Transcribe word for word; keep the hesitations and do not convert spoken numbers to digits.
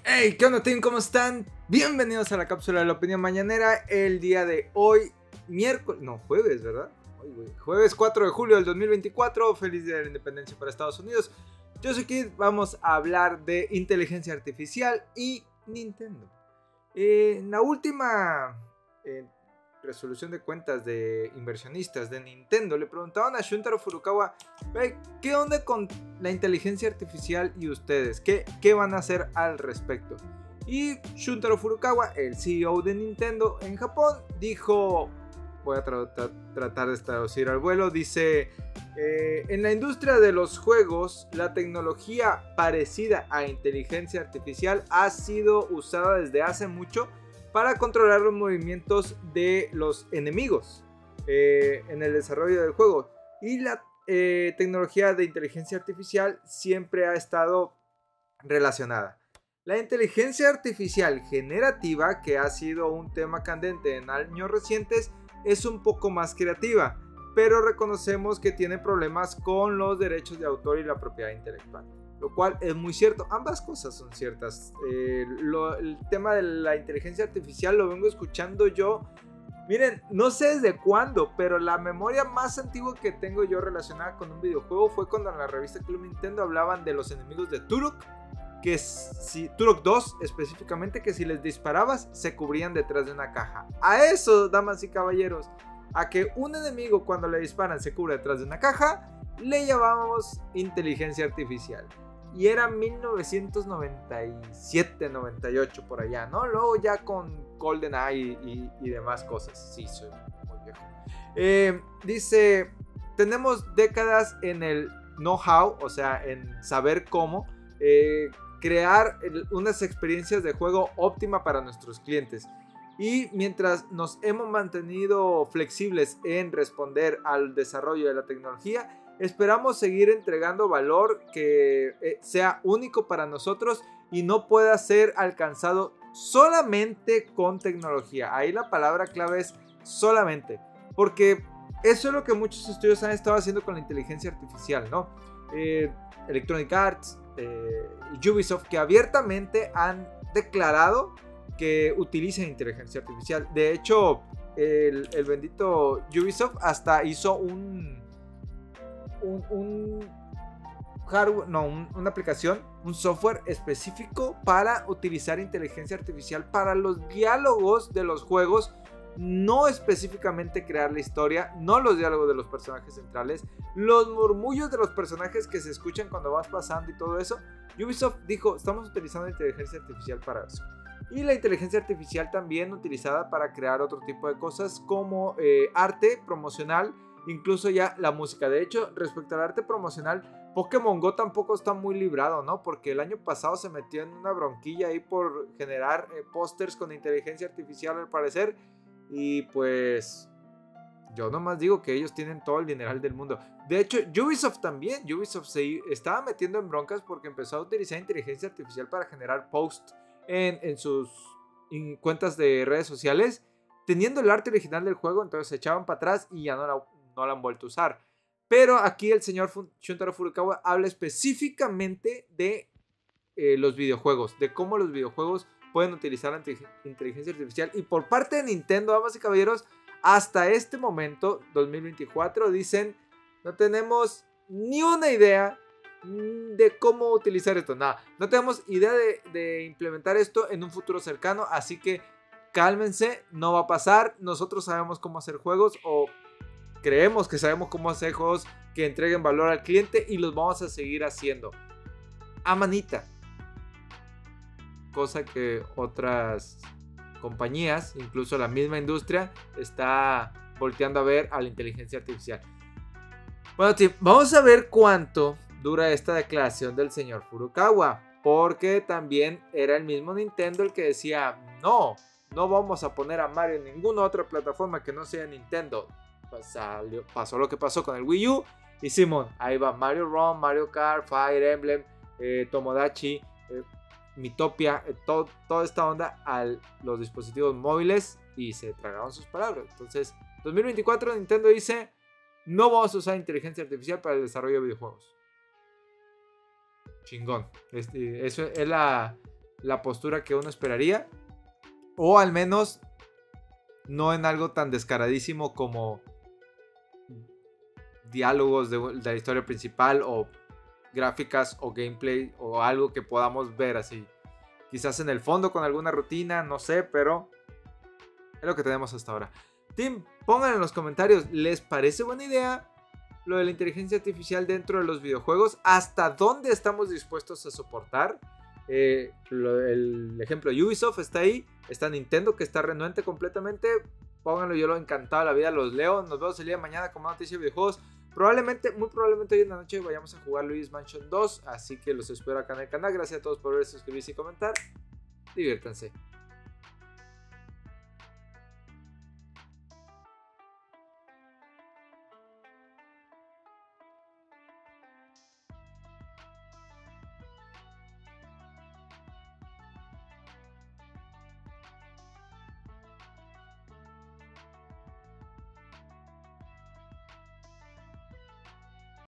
Hey, ¿qué onda, team? ¿Cómo están? Bienvenidos a la cápsula de la opinión mañanera. El día de hoy, miércoles, no, jueves, ¿verdad? Ay, güey. Jueves cuatro de julio del dos mil veinticuatro. Feliz día de la independencia para Estados Unidos. Yo soy Kid, vamos a hablar de inteligencia artificial y Nintendo. Eh, en la última eh, resolución de cuentas de inversionistas de Nintendo, le preguntaban a Shuntaro Furukawa, hey, ¿qué onda con la inteligencia artificial y ustedes? ¿Qué, ¿Qué van a hacer al respecto? Y Shuntaro Furukawa, el C E O de Nintendo en Japón, dijo, voy a tra tra tratar de traducir al vuelo, dice, eh, en la industria de los juegos, la tecnología parecida a inteligencia artificial ha sido usada desde hace mucho para controlar los movimientos de los enemigos eh, en el desarrollo del juego. Y la eh, tecnología de inteligencia artificial siempre ha estado relacionada. La inteligencia artificial generativa, que ha sido un tema candente en años recientes, es un poco más creativa, pero reconocemos que tiene problemas con los derechos de autor y la propiedad intelectual. Lo cual es muy cierto, ambas cosas son ciertas. Eh, lo, el tema de la inteligencia artificial lo vengo escuchando yo. Miren, no sé desde cuándo, pero la memoria más antigua que tengo yo relacionada con un videojuego fue cuando en la revista Club Nintendo hablaban de los enemigos de Turok, que si, Turok dos específicamente, que si les disparabas se cubrían detrás de una caja. A eso, damas y caballeros, a que un enemigo cuando le disparan se cubre detrás de una caja, le llamábamos inteligencia artificial. Y era mil novecientos noventa y siete, noventa y ocho por allá, ¿no? Luego ya con GoldenEye y, y, y demás cosas. Sí, soy muy viejo. Eh, dice, tenemos décadas en el know-how, o sea, en saber cómo eh, crear el, unas experiencias de juego óptima para nuestros clientes. Y mientras nos hemos mantenido flexibles en responder al desarrollo de la tecnología, esperamos seguir entregando valor que eh, sea único para nosotros y no pueda ser alcanzado solamente con tecnología. Ahí la palabra clave es solamente, porque eso es lo que muchos estudios han estado haciendo con la inteligencia artificial, ¿no? Eh, Electronic Arts, eh, Ubisoft, que abiertamente han declarado que utilizan inteligencia artificial. De hecho, el, el bendito Ubisoft hasta hizo un Un, un hardware, no, un, una aplicación, un software específico para utilizar inteligencia artificial para los diálogos de los juegos, no específicamente crear la historia, no los diálogos de los personajes centrales, los murmullos de los personajes que se escuchan cuando vas pasando y todo eso. Ubisoft dijo, estamos utilizando inteligencia artificial para eso. Y la inteligencia artificial también utilizada para crear otro tipo de cosas como eh, arte promocional, incluso ya la música. De hecho, respecto al arte promocional, Pokémon Go tampoco está muy librado, ¿no? Porque el año pasado se metió en una bronquilla ahí por generar eh, pósters con inteligencia artificial al parecer. Y pues yo nomás digo que ellos tienen todo el dineral del mundo. De hecho, Ubisoft también. Ubisoft se estaba metiendo en broncas porque empezó a utilizar inteligencia artificial para generar posts en, en sus en cuentas de redes sociales, teniendo el arte original del juego. Entonces se echaban para atrás y ya no la no la han vuelto a usar. Pero aquí el señor Shuntaro Furukawa habla específicamente de eh, los videojuegos, de cómo los videojuegos pueden utilizar la inteligencia artificial. Y por parte de Nintendo, damas y caballeros, hasta este momento, dos mil veinticuatro, dicen, no tenemos ni una idea de cómo utilizar esto. Nada, no tenemos idea de, de implementar esto en un futuro cercano, así que cálmense, no va a pasar. Nosotros sabemos cómo hacer juegos, o creemos que sabemos cómo hacer juegos que entreguen valor al cliente, y los vamos a seguir haciendo a manita. Cosa que otras compañías, incluso la misma industria, está volteando a ver a la inteligencia artificial. Bueno, tío, vamos a ver cuánto dura esta declaración del señor Furukawa, porque también era el mismo Nintendo el que decía, no, no vamos a poner a Mario en ninguna otra plataforma que no sea Nintendo. Salió, pasó lo que pasó con el Wii U y Simón, ahí va Mario Run, Mario Kart, Fire Emblem, eh, Tomodachi, eh, Miitopia, eh, todo, toda esta onda a los dispositivos móviles, y se tragaron sus palabras. Entonces, dos mil veinticuatro Nintendo dice, no vamos a usar inteligencia artificial para el desarrollo de videojuegos. Chingón. Este, eso es la, la postura que uno esperaría. O al menos no en algo tan descaradísimo como diálogos de, de la historia principal o gráficas o gameplay o algo que podamos ver así. Quizás en el fondo con alguna rutina, no sé, pero es lo que tenemos hasta ahora. Team, pongan en los comentarios, ¿les parece buena idea lo de la inteligencia artificial dentro de los videojuegos? ¿Hasta dónde estamos dispuestos a soportar? Eh, lo, el ejemplo de Ubisoft está ahí, está Nintendo que está renuente completamente. Pónganlo, yo lo encantado de la vida, los leo. Nos vemos el día de mañana con más noticias de videojuegos. Probablemente, muy probablemente hoy en la noche vayamos a jugar Luigi's Mansion dos, así que los espero acá en el canal. Gracias a todos por ver, suscribirse y comentar. Diviértanse.